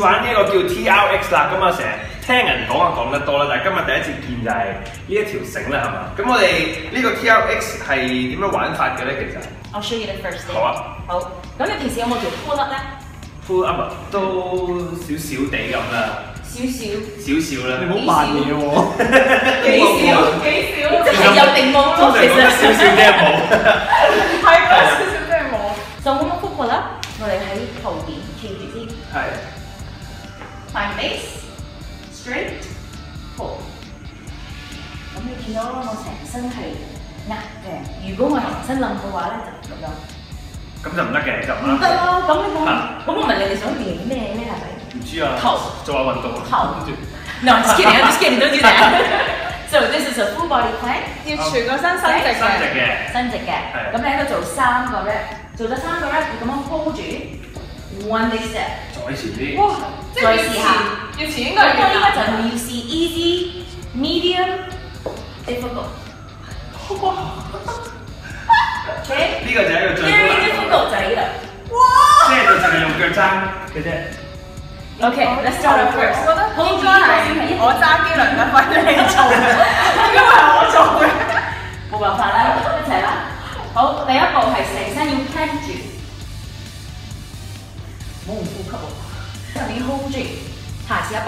玩呢一個叫 TRX 啦，咁啊成日聽人講啊講得多啦，但係今日第一次見就係呢一條繩啦，係嘛？咁我哋呢個 TRX 係點樣玩法嘅咧？其實 I'll show you the first thing。 好啊。 好。咁你平時有冇做 pull up 咧 ？pull up 都少少地咁啦。少少啦，你唔好扮嘢喎。幾少，即係有定冇咯。其實少少即係冇。 係嗰少少即係冇。就咁樣 pull up，我哋喺後邊企住先。係。Find base, straight, pull。咁你見到我成身係壓嘅，如果我成身冧嘅話咧，就咁樣。咁就唔得嘅，就唔得咯。咁你咁我問你哋想練咩係咪？唔知啊。頭做下運動。頭。No, I'm just kidding. I'm just kidding. Don't do that. So this is a full body plank. 要全個身伸直嘅。伸直嘅。咁你喺度做3個 rep， 做咗3個 rep， 你咁樣 hold 住 one big step。再前啲。哇！再試下。要前應該係點啊？就係要試 easy, medium, difficult。哇！ OK， 呢個就係一個最高難度仔啦。哇！即係就淨係用腳踭嘅啫。OK，let's start up first。我覺得應該係我揸機輪嘅份你做，因為我做嘅。冇辦法啦，一齊啦。好，第一步係成身要 plank 住，冇唔呼吸喎，就要 hold 住。下次一步，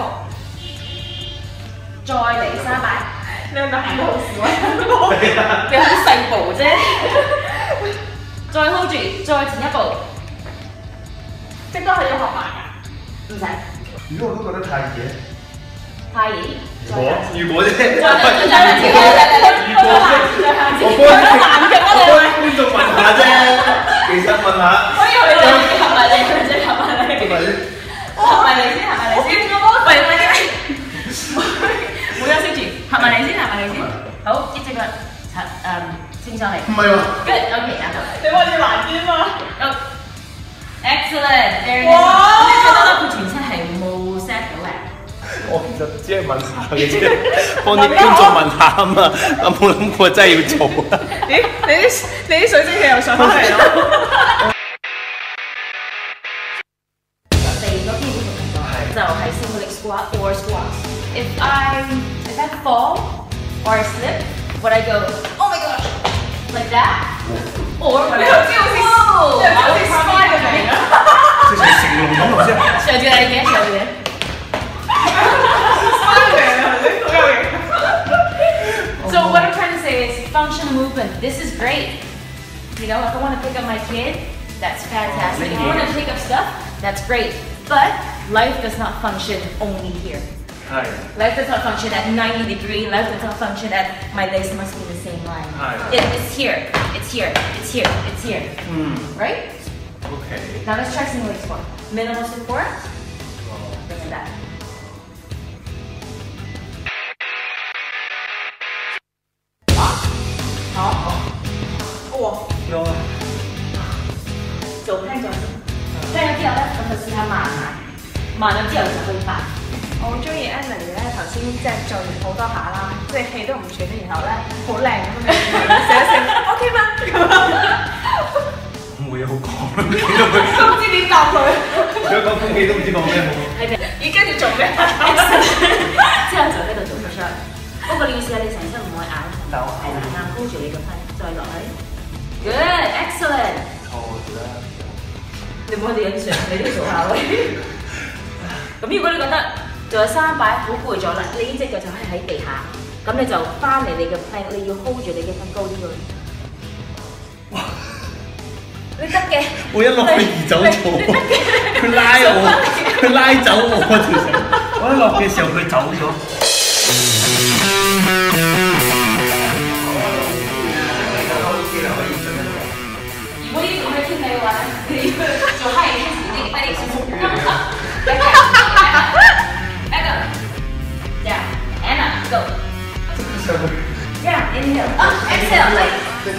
再嚟3擺。你係咪行得好少啊？你好細步啫。再 hold 住，再前一步，即都係要學埋㗎，唔使。如果我都覺得太易咧，太易。如果啫，再下次，我幫觀眾問下啫，其實問下。可以去合埋你，合埋你。合埋你先，合埋你先。冇休息住，合埋你先，合埋你先。好，一隻腳升上嚟。唔係喎。Good， OK， 然後。你話要難啲嘛？好 ，excellent，very good。哇！你覺得佢全身係冇 set 到嘅？我其實只係問下嘅啫，幫啲觀眾問下啊嘛，我冇諗過真係要做啊。咦？你啲水蒸氣又上翻嚟咯？第二個基本動作就係 single leg squat or squats。If I fall or I slip, would I go, oh my gosh, like that? Or would I go, whoa! Spider-Man 即係成龍咁頭先。上住你嘅，上住你。Spider-Man 好有型。So what I'm trying to say is functional movement. This is great. You know, if I want to pick up my kid, that's fantastic. If I want to pick up stuff, that's great. But life does not function only here. Life does not function at 90 degrees. Life does not function at my legs must be the same line. It's here. It's here. It's here. It's here. Right? Okay. Now let's try single leg squat. Minimal support. Look at that. 好。哇！有啊。做 plan 咗先。plan 咗之後咧，咁就試下慢下。慢咗之後就去快。我好中意 Emily 咧，頭先即係做完好多下啦，即係氣都唔喘，然後咧好靚咁樣寫一寫 OK 嗎？咁冇嘢好講啦，都唔知點答佢。如果講風氣都唔知講咩好。係嘅，而跟住做咩？之後就喺度做 push up。不過你要試下你成身唔可以硬，係啦，硬 hold 住你個分，再落去。Good, excellent。錯啦。你唔好哋影相，你都做下喂。咁如果你覺得做咗3擺好攰咗啦，你呢隻腳就可以喺地下，咁你就翻嚟你嘅 plank， 你要 hold 住你嘅分高啲嘅。哇！你得嘅。我一落去移走咗，佢拉走我條繩，我一落嘅時候佢走咗。如果呢種係天氣嘅話咧，你做嗨嘅時候，你快啲舒服。Go. Yeah, inhale. Exhale. Good.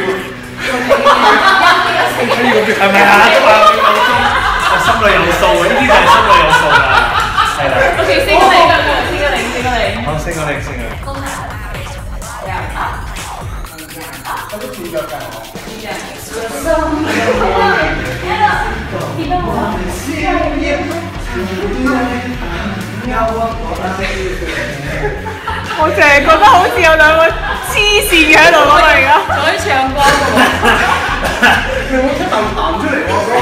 係咪啊？我心裏有數，呢啲就係心裏有數啦。係啦。OK， 升個領，好，升個領。高下。我都轉腳㗎。轉腳。 我淨係覺得好似有兩個黐線嘅喺度咯，而家仲可以唱歌嘅喎。 你冇出啖痰出嚟喎，哥。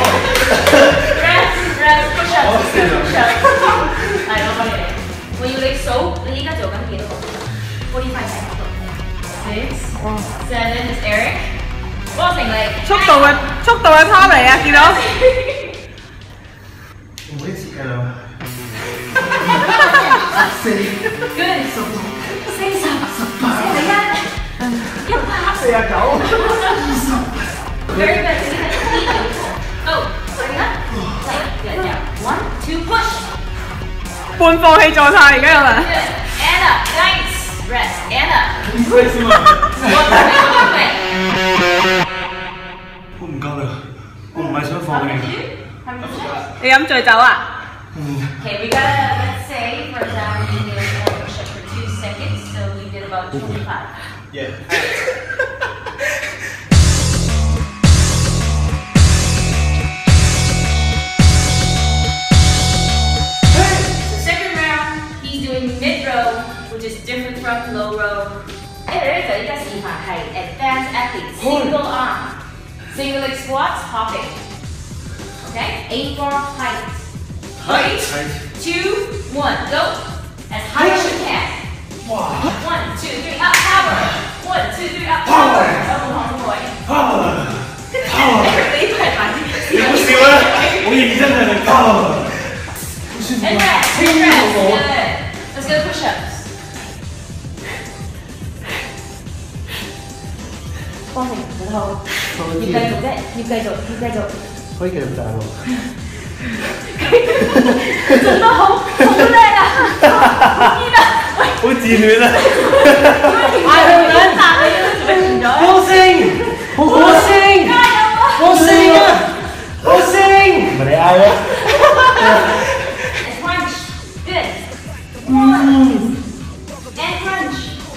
Rest push up push up。係我幫你嚟。我要你數，你依家做緊幾多個？45 6 7 is Eric。波成你。 速度嘅他嚟啊！見到。 唔好意思㗎啦。 Good。40 Very good. Oh, bring up. Good. Yeah. 1, 2, push. 半放棄狀態而家有人。 Good. Anna, nice. Rest. Anna. 我唔夠啦，我唔係想放棄。 你飲醉酒啊？ Okay, we gotta, let's say, for example, we did one push-up for 2 seconds, so we did about 25. Yeah. So second round, he's doing mid row, which is different from low row. 呢度依家示範係 advanced athlete, single arm, single leg squats, hopping. Okay, aim for height. 3, 2, 1, go. As high as you can. 1, 2, 3, up, power. 1, 2, 3, up, power. 好唔好？ 你都係反應。 你好笑啊！好認真啊你。 And rest. Good. Let's go push-ups. 幫你唔好，要繼續啫，要繼續。 可以繼續賺喎。 做得好，好叻啊！ 好自戀啊！ 嗌佢兩啖你都停咗。 好聲，好聲， 加油啊！ 好聲啊！好聲，唔係你嗌咩 ？Crunch, good. One and crunch.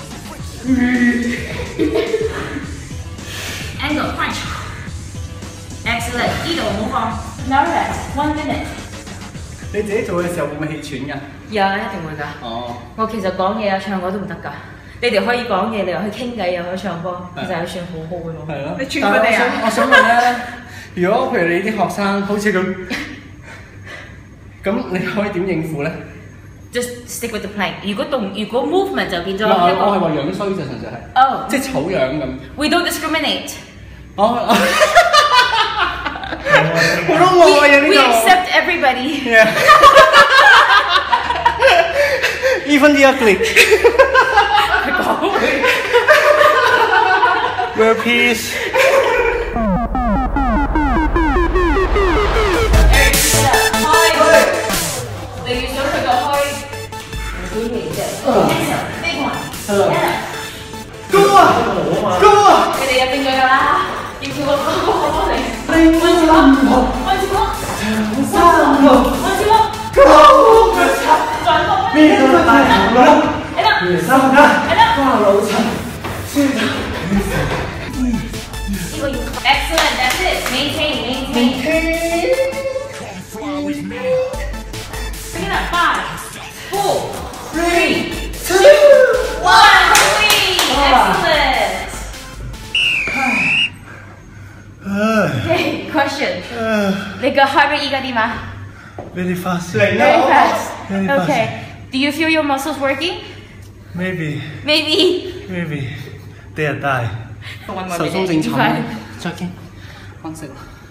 Angle crunch. Excellent. 呢度唔好放。Now rest. 1 minute. 你自己做嘅時候會唔會氣喘㗎？ 有啊，一定會㗎。哦。我其實講嘢啊、唱歌都唔得㗎。你哋可以講嘢，你又可以傾偈，又可以唱歌，其實係算好好嘅咯。係咯。你串佢哋啊？ 我想問咧，如果譬如你啲學生好似咁，咁你可以點應付咧 ？Just stick with the plank。如果 movement 就變咗。 我係話樣衰就純粹係。哦。即係醜樣咁。 We don't discriminate。 哦。好多愛啊呢度。 We accept everybody. Yeah. Even the ugly. We're peace. 你要想佢個虛，唔會嘅。Big one. Go 啊 ！Go 啊！ 你哋入邊咗㗎啦，要叫個幫你。 零三號， 開始咯 3號， 開始咯。 Go！ 再多。 邊個大頭佬？ 係啦。 3間。係啦。花老陳。輸咗。 呢個要。Excellent. That's it. Maintain. Bring it up. 5, 4, 3, 2, 1. Complete. Excellent. Okay. Question. 你個 heart rate 依家點啊 ？Very fast. Very fast. Okay. Do you feel your muscles working? Maybe. They are die. 壽終正寢。 再見。安息。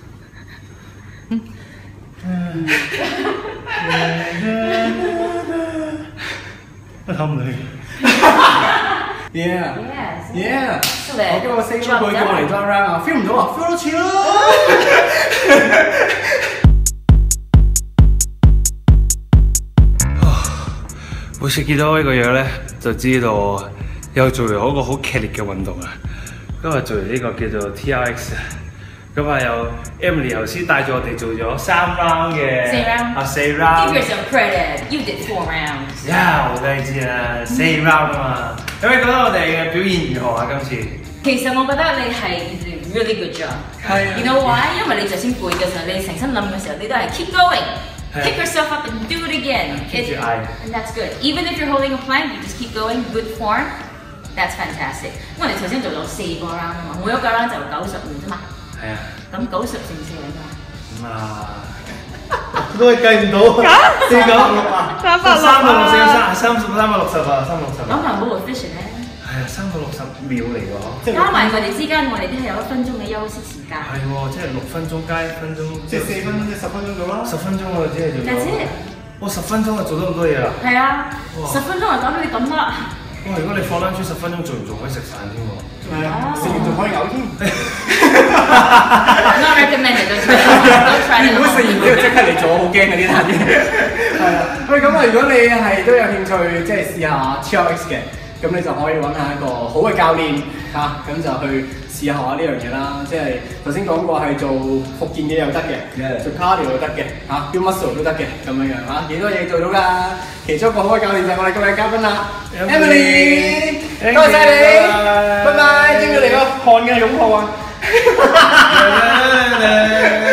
我氹你。Yeah. Yeah. 我叫我升咗佢過嚟 join round 啊 ，feel 唔到啊 ，feel 多次咯。每次見到呢個樣咧，就知道又做完一個好劇烈嘅運動啊！今日做完呢個叫做 TRX 啊，咁啊有 Emily 頭先帶住我哋做咗3 round 嘅4 round。 Give yourself credit. You did 4 rounds. 呀，我梗係知啦，4 round 啊嘛。咁你覺得我哋嘅表現如何啊？今次？ 其實我覺得你係 really good job。係。You know why？因為你頭先背嘅時候，你成身諗嘅時候，你都係 keep going。 Pick yourself up and do it again. And that's good. Even if you're holding a plank, you just keep going. Good form. That's fantastic. 我哋頭先做咗4個 round 啊嘛，每一個 round 就90秒啫嘛。係啊。咁90乘4係咩啊？ 都係計唔到。496啊！360啊！360。 咁咪好 efficient 咧？ 係啊，360秒嚟㗎。 加埋我哋之間，我哋都係有1分鐘嘅休息時間。 係喎，即係6分鐘加1分鐘， 即係4分鐘，即係10分鐘到啦。10 分鐘我只係做咗。 That's it。 我10分鐘就做咗咁多嘢啦。係啊，10分鐘就搞到你咁啦。 哇！如果你放lunch 10分鐘做完，仲可以食飯添喎。 係啊，食完仲可以嘔添。 Not recommended. Don't try. 如果食完之後即刻嚟做，我好驚嘅呢單嘢。係啊，喂，咁啊，如果你係都有興趣，即係試下 TRX 嘅，咁你就可以揾下一個好嘅教練嚇，咁就去試下呢樣嘢啦。即係頭先講過係做復健嘅又得嘅，做 cardio 又得嘅嚇，build muscle 都得嘅咁樣樣嚇，幾多嘢做到㗎。其中一個好嘅教練就係我哋今日嘅嘉賓啦 ，Emily， 多謝晒你，拜拜，應該嚟個汗嘅擁抱啊！